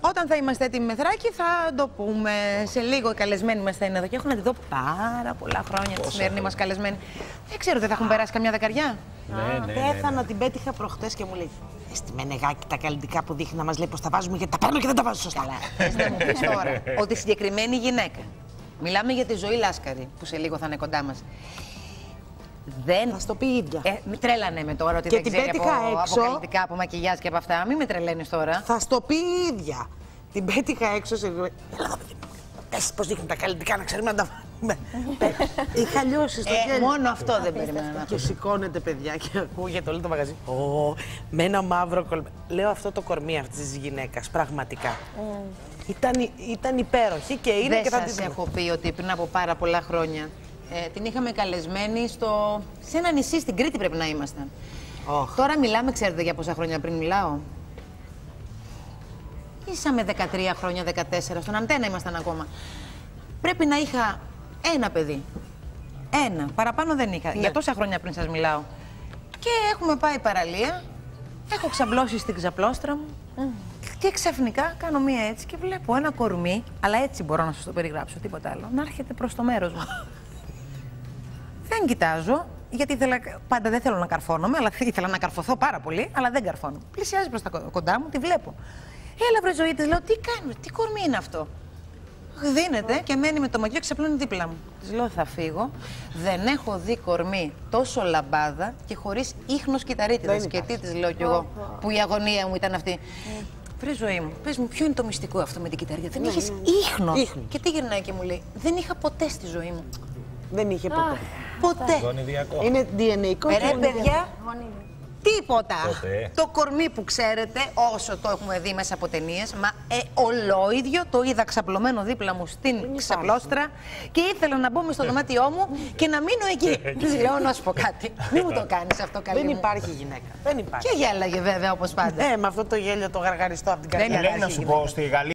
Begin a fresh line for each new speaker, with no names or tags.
Όταν θα είμαστε έτοιμοι με Θράκη θα το πούμε. Σε λίγο οι καλεσμένοι μας θα είναι εδώ και έχω να τη δω πάρα πολλά χρόνια τη σημερινή μας καλεσμένη. Δεν ξέρω, δεν θα έχουν περάσει καμιά δεκαριά.
Ναι. Πέθανα, την πέτυχα προχτές και μου λέει: στη Μενεγάκη τα καλλιτικά που δείχνει να μας λέει πως τα βάζουμε γιατί τα παίρνω και δεν τα βάζω σωστά.
Καλά, θες να μου πεις τώρα ότι η συγκεκριμένη γυναίκα, μιλάμε για τη Ζωή Λάσκαρη που σε λίγο θα είναι κοντά μας. Δεν...
Θα στο πει η ίδια.
Μην τρέλανε με τώρα ότι
και
δεν
την
ξέρει
πέτυχα
από
έξω,
καλλιτικά, από μακιγιάζ και από αυτά. Μην με τρελαίνεις τώρα.
Θα στο πει η ίδια. Την πέτυχα έξω σε... Έλα, πες πως δείχνει τα καλλιτικά να ξέρουμε να τα βάλουμε. Είχα λιώσει στο γέλιο.
Μόνο αυτό δεν περίμενα να
Και σηκώνεται, παιδιά, και ακούγεται όλο το μαγαζί. Με ένα μαύρο κολμέ. Λέω αυτό το κορμί αυτής της γυναίκας, πραγματικά. Ήταν υπέροχη και είναι και θα
την έχω πει ότι πριν από πάρα πολλά χρόνια την είχαμε καλεσμένη σε ένα νησί στην Κρήτη πρέπει να ήμασταν. Τώρα μιλάμε, ξέρετε για πόσα χρόνια πριν μιλάω. Ήσαμε 13 χρόνια, 14, στον Αντένα ήμασταν ακόμα. Πρέπει να είχα ένα παιδί. Ένα, παραπάνω δεν είχα. Ναι. Για τόσα χρόνια πριν σας μιλάω. Και έχουμε πάει παραλία, έχω ξαπλώσει στην ξαπλώστρα μου και ξαφνικά κάνω μία έτσι και βλέπω ένα κορμί, αλλά έτσι μπορώ να σας το περιγράψω, τίποτα άλλο, να έρχεται προς το μέρος μου. Δεν κοιτάζω, γιατί πάντα δεν θέλω να καρφώνομαι, αλλά ήθελα να καρφωθώ πάρα πολύ, αλλά δεν καρφώνω. Πλησιάζει προς τα κοντά μου, τη βλέπω. Έλα βρε Ζωή, της λέω, τι κάνουμε, τι κορμί είναι αυτό. Δίνεται και μένει με το μαγιό και ξαπλώνει δίπλα μου. Της λέω, θα φύγω. Δεν έχω δει κορμί τόσο λαμπάδα και χωρίς ίχνος κυταρίτιδας. Και τι της λέω κι εγώ, που η αγωνία μου ήταν αυτή. Βρε Ζωή μου, πες μου, ποιο είναι το μυστικό αυτό με την κυταρίτιδα. Δεν είχες ίχνο. Και τι γυρνάει και μου λέει, δεν είχα ποτέ στη ζωή μου.
Δεν είχε ποτέ.
Ποτέ.
Είναι DNA.
Ρε παιδιά, τίποτα. Το κορμί που ξέρετε, όσο το έχουμε δει μέσα από ταινίες, μα ολόιδιο το είδα ξαπλωμένο δίπλα μου στην ξαπλώστρα και ήθελα να μπω μες στο δωμάτιό μου και να μείνω εκεί. Της λέω να σου πω κάτι. Μην μου το κάνεις αυτό, καλή μου.
Δεν υπάρχει γυναίκα. Δεν υπάρχει.
Και γέλαγε βέβαια όπως πάντα.
Με αυτό το γέλιο το γαργαριστό από την καρδιά.
Δεν λέει να σου πω στη Γαλλία.